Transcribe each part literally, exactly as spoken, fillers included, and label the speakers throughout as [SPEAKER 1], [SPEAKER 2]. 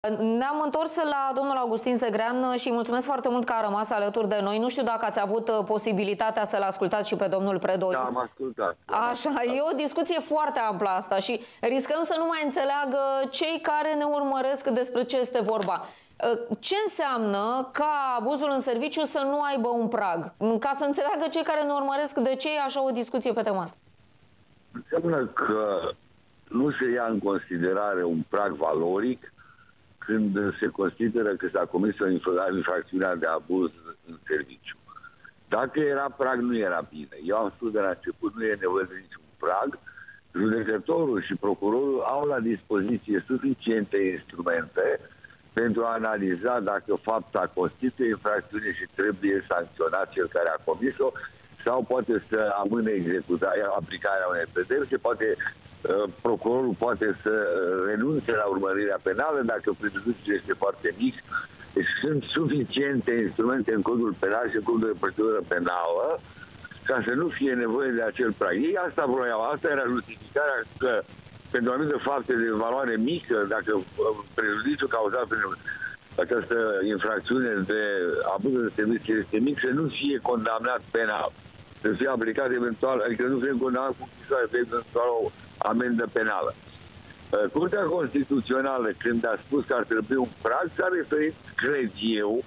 [SPEAKER 1] Ne-am întors la domnul Augustin Segrean și mulțumesc foarte mult că a rămas alături de noi. Nu știu dacă ați avut posibilitatea să-l ascultați și pe domnul Predoiu.
[SPEAKER 2] Da, am ascultat.
[SPEAKER 1] Așa, ascultat. E o discuție foarte amplă asta și riscăm să nu mai înțeleagă cei care ne urmăresc despre ce este vorba. Ce înseamnă ca abuzul în serviciu să nu aibă un prag? Ca să înțeleagă cei care ne urmăresc de ce e așa o discuție pe tema asta.
[SPEAKER 2] Înseamnă că nu se ia în considerare un prag valoric când se consideră că s-a comis o infracțiune de abuz în serviciu. Dacă era prag, nu era bine. Eu am spus de la început, nu e nevoie de niciun prag. Judecătorul și procurorul au la dispoziție suficiente instrumente pentru a analiza dacă fapta constituie infracțiune și trebuie sancționat cel care a comis-o, sau poate să amâne executarea, aplicarea unei pedepse, poate procurorul poate să renunțe la urmărirea penală dacă prejudiciul este foarte mic. Deci sunt suficiente instrumente în codul penal și în codul de procedură penală ca să nu fie nevoie de acel prag. Ei asta vroiau, asta era justificarea că pentru anumite fapte de valoare mică, dacă prejudiciul cauzat prin această infracțiune de abuz de serviciu este mic, să nu fie condamnat penal, să fie aplicat eventual, adică nu fie condamnat cu închisoare, de eventual o amendă penală. Curtea Constituțională, când a spus că ar trebui un prag, s-a referit, cred eu,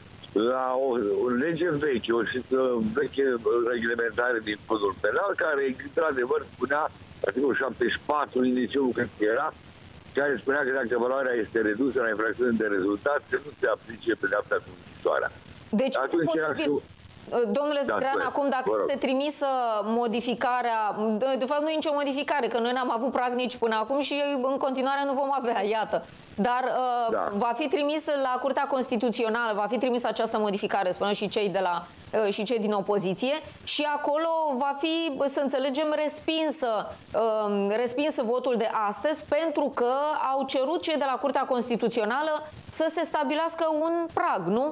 [SPEAKER 2] la o, o lege veche, o veche reglementare din codul penal, care, într-adevăr, spunea, articolul șaptezeci și patru, inițiul cred că era, care spunea că dacă valoarea este redusă la infracțiune de rezultat, să nu se aplice pedeapsa cu închisoarea.
[SPEAKER 1] Deci,
[SPEAKER 2] atunci era și...
[SPEAKER 1] Domnule Segrean, da, acum dacă este trimisă modificarea, de, de fapt nu e nicio modificare, că noi n-am avut prag nici până acum și în continuare nu vom avea, iată. Dar uh, da. va fi trimisă la Curtea Constituțională, va fi trimisă această modificare, spunem și cei, de la, uh, și cei din opoziție, și acolo va fi, să înțelegem, respinsă, uh, respinsă votul de astăzi, pentru că au cerut cei de la Curtea Constituțională să se stabilească un prag, nu?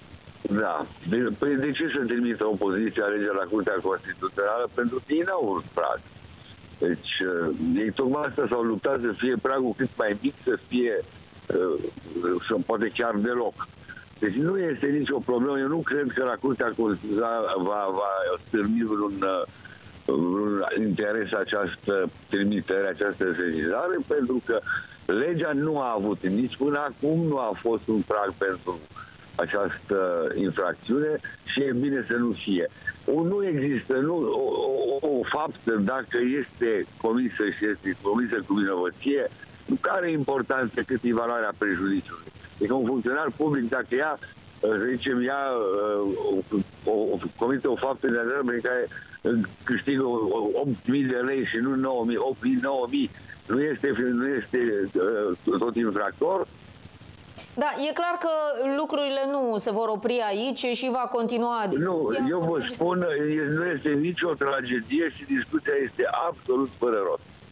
[SPEAKER 2] Da. De, păi de ce să trimită opoziția legea la Curtea Constituțională? Pentru că ei n-au un prag. Deci, uh, ei tocmai asta s-au luptat să fie pragul cât mai mic, să fie, uh, să poate chiar deloc. Deci nu este nicio problemă. Eu nu cred că la Curtea Constituțională va, va stârni vreun, uh, vreun interes această trimitere, această sesizare, pentru că legea nu a avut, nici până acum nu a fost un prag pentru această infracțiune și e bine să nu fie. O, nu există nu, o, o, o faptă, dacă este comisă și este comisă cu vinovăție, nu are importanță cât e valoarea prejudiciului. Deci un funcționar public, dacă ia, să zicem, ia o, o, comite o faptă de adevăr prin care câștigă opt mii de lei și nu nouă mii, opt mii, nouă mii, nu este, nu este tot infractor.
[SPEAKER 1] Da, e clar că lucrurile nu se vor opri aici și va continua discuția.
[SPEAKER 2] Nu, eu vă spun, nu este nicio tragedie și discuția este absolut fără rost.